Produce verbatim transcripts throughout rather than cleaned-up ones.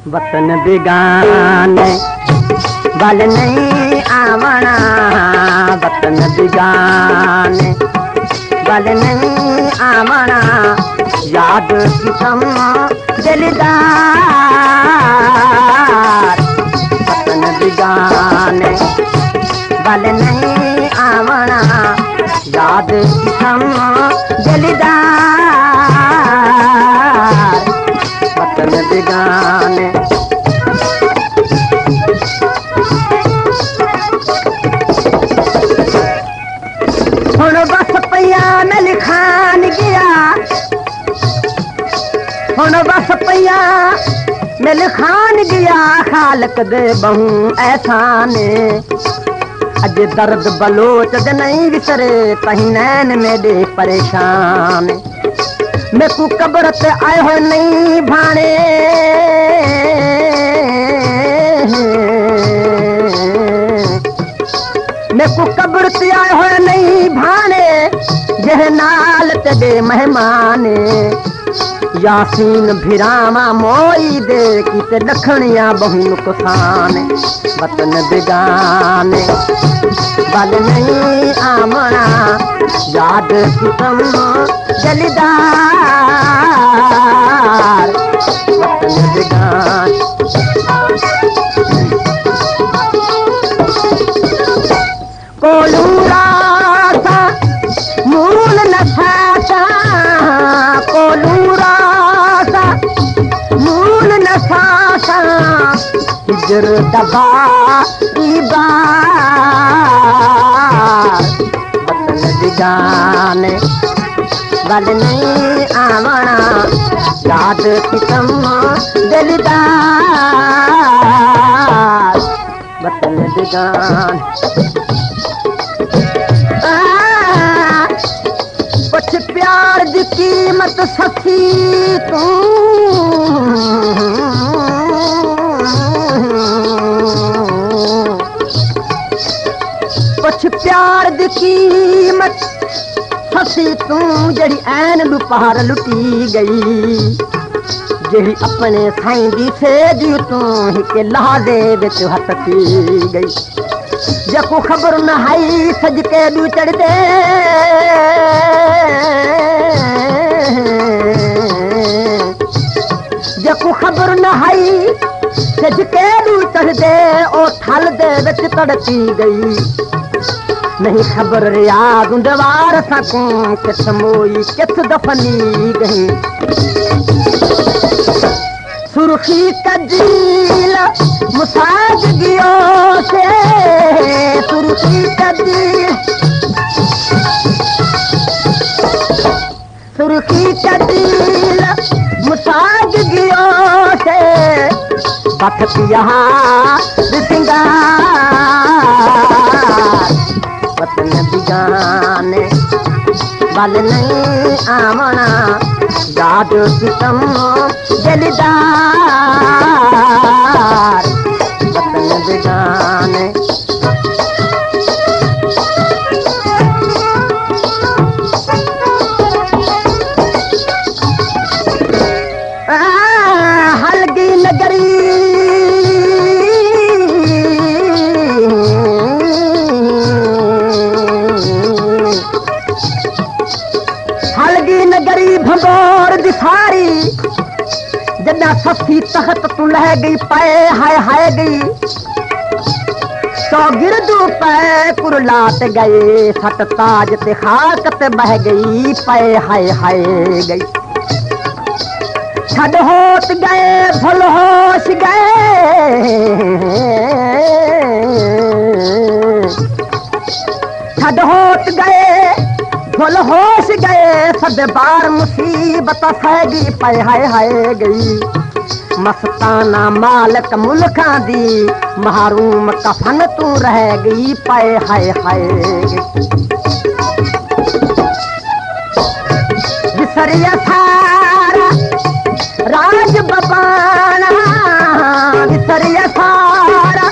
वतन बिगाने बल नहीं आवना, वतन बिगाने बल नहीं आवना, याद किसम दिलदार। वतन बिगाने बल नहीं आवना, याद किसम दिलदार। वतन बिगाने हुण बस पया मिल खान गया, हुण बस पया मिल खान गया, खालक दे बहु एहसाने। अज दर्द बलोच दे नहीं विसरे, कहीं नैन मेरे परेशान। मैं को कब्र ते आए हो नहीं भाने, मैं को कब्र ते आए हो नहीं भाने, जह नाल तेरे मेहमाने। यासीन भिरामा मोई दे की ते दखनिया बहु नुकसान। वतन बिगाने बल नहीं आमना, याद किसम दिलदार। वतन बिगाने कोलूरा सा मूल न साचा, कोलूरा सा मूल न साचा, हिजर दबा बार। वतन बिगाने बल नहीं आवना, याद किसम दिलदार। वतन बिगाने कुछ प्यार की कीमत सखी तू, कुछ प्यार की कीमत ससी तू, जड़ी ऐन दुपहर लुटी गई, जड़ी अपने साईं दी सेज तू हिके लहाजे विच हथ पी गई। जको खबर न हाई सज के दू चढ़ दे, जको खबर न हाई सज के दू चढ़ दे, ओ थल दे विच तड़पी गई। नहीं खबर रियाज उंदवार सकूं, किस मोई किस दफनी गई। सुर्खी कदील मुसाज गियो से, सुर्खी कदील सुर्खी कदील मुसाज गियो से, बखत यहाँ सिंगार। वतन बिगाने बल नहीं आवना, याद किसम दिलदार। वतन बिगाने हलगी नगरी हलगी नगरी भंगोर दिखारी, जदा सफी तख्त तू लह गई पाए हाय हाय गई। सौ गिरदू पै कुरलात गए, सत ताज ते खाक ते बह गई पाए हाय हाय गई। छड़ होत गए भुल होश गए, छड़ होत गए भुल होश गए, सब बार मुसीबत सैगी पाए हाय हाय गई। मस्ताना मालक मुल्का दी, महरूम कफन तू रह गई पाए हाय हाय गई। विसरिया सारा राज बबाना, विसरिया सारा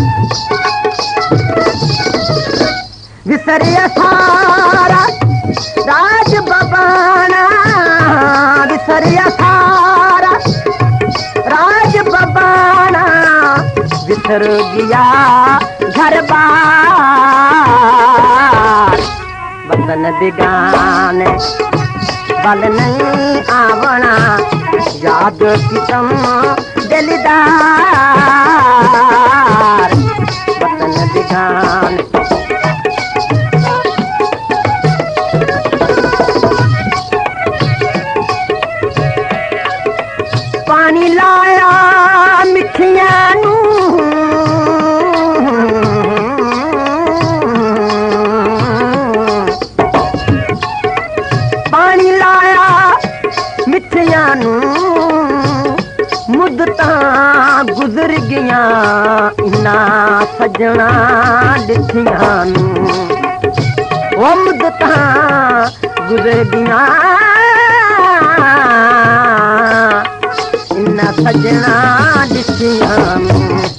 विसरिया सारा राज बबाना, विसरिया सारा राज बबाना। बिखर गया घर बार। वतन बिगाने बल नहीं आवना, याद कितम दिलदार। वतन बिगाने पानी लाया मिठियां नू, पानी लाया मिठियां नू, मुद्दतां गुजर गया इन्ना सजना दिखियां नू। ओ मुद्दतां गुजर गया इन्ना सजना दिखियां नू।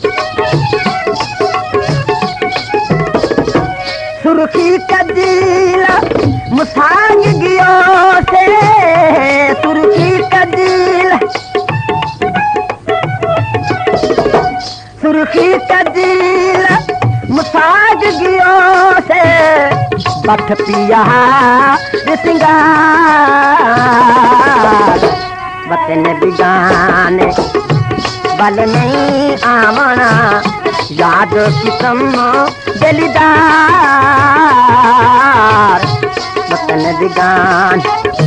सुर्खी कदील मुसांग गियो से, सुर्खी कदील सुर्खी कदील मुसांग गियो से, बठ पिया सिंगार। वतन बिगाने बल नहीं आवना, याद कितम दिलदार। वतन बिगाने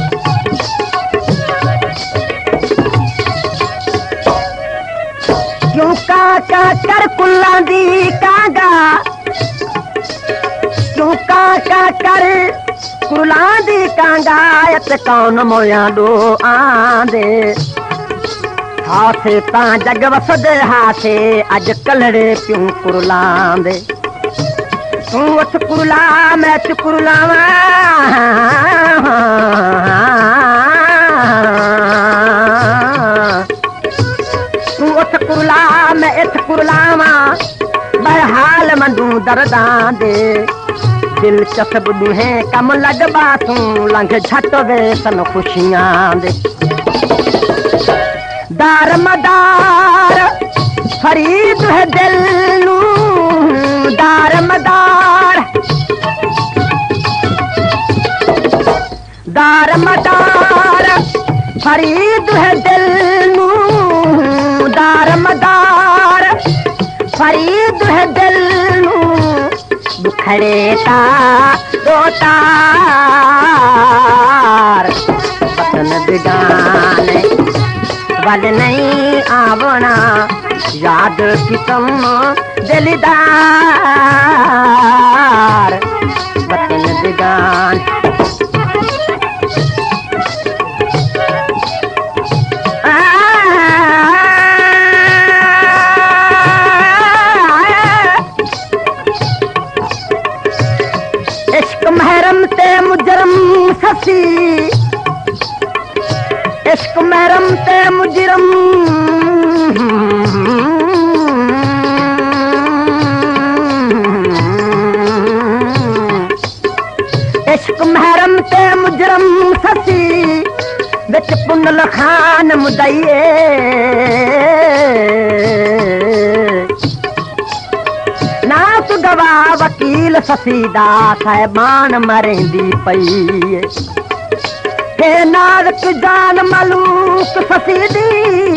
क्यों काका कर कुल्ला दी कागा, क्यों काका कर कुल्ला दी कांगायत कौन मोया दो आंदे। हाथे ता जग वसद हाथे अज कलड़े प्यूं कुरलांदे। तू उठ कुरला मैं चुकुरलावा, तू उठ कुरला मैं इथ कुरलावा। बहरहाल मंदू दर्दां दे, दिलचस्प दुहे कम लगबा तू लंघ झट वे सन खुशियां दे। दार मदार फरीद है दिल नू, दार मदार दार मदार फरीद है दिल नू, दार मदार फरीद है दिल नू। दुखड़े ता रोतार। वतन बिगाने बल नहीं आवना, याद कितम दिलदार। वतन बिगाने इश्क महरम ते मुजरम ससी, इश्क महरम ते मुजरम, इश्क महरम ते मुजरम ससी, बिच पुनल खान मुदईए। नात गवाह वकील ससीदा साहिबान मरेंदी पई। हे नारक जान मलूक ससीदी,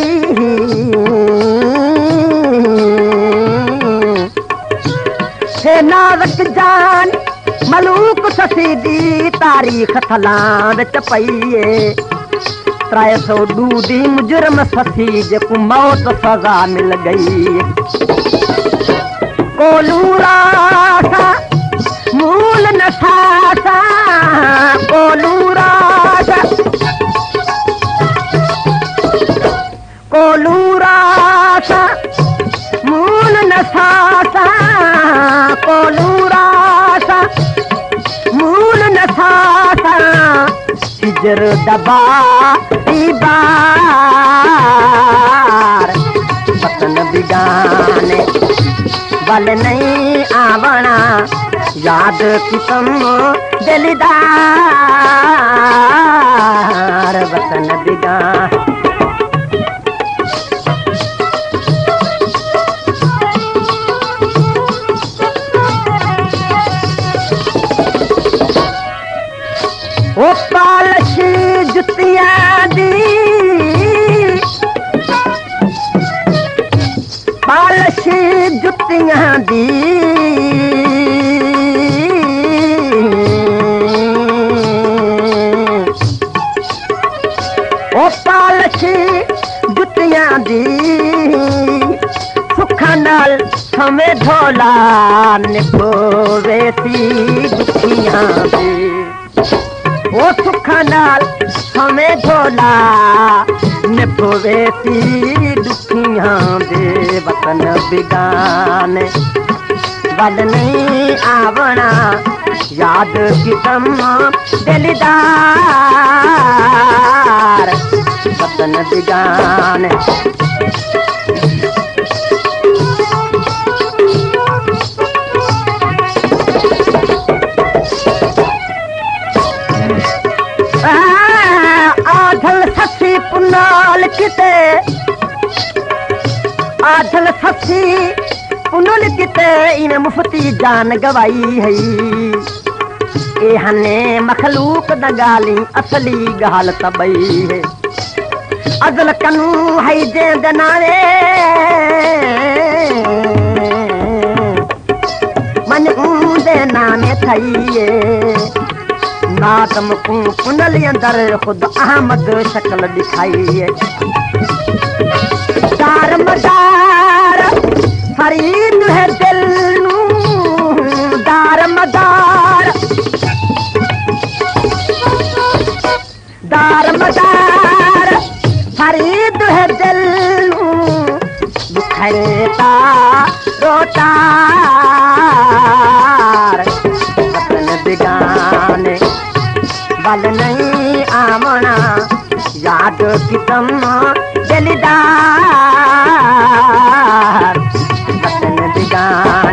हे नारक जान मलूक ससीदी, तारीख थलां विच पईए। त्रै सौ दूदी मुजरम ससी जेको मौत सजा मिल गई। कोलू रासा मूल नसासा, कोलू रासा कोलू रासा मूल नसासा, कोलू रासा मूल नसासा। हिजर दबा बार। वतन बिगाने बल नहीं आवना, याद कितम दिलदार। वतन बिगाने ओ पालश जुतियां दी पालश जुतियां दी ओ पालश जुतियां दी सुखा नाल हमें धोला निभोवे ती दुखियां दी ओ सुखा नाल हमें धोला निभोवे ती दुखियां दे वतन बिगाने वल नहीं आवना याद कितम दिलदार वतन बिगाने आधल ससी पुनाल किते आधल ससी पुनल किते इन मुफ्ती जान गवाई है ए हने मखलूक द गाली असली गाल तबई है अजल कनू है जे दनारे मन ऊंदे नामे थईए नादम को पुनल अंदर खुद अहमद शक्ल दिखाई है दार मदार फरीद है दिल नू दार मदार दार मदार फरीद है दिल नू दुखरेता रोतार वतन बिगाने वल नहीं आमना याद कितम दिलदार वतन बिगान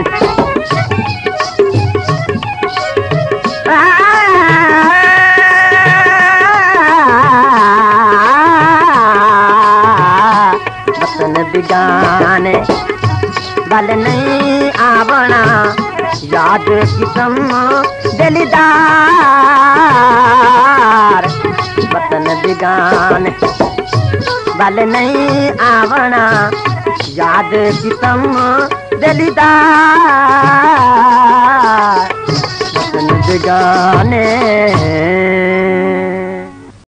वतन बिगाने वल नहीं आवना याद कितम दिलदार वतन बिगाने वल नहीं आवना याद कितम दिलदार वतन बिगाने।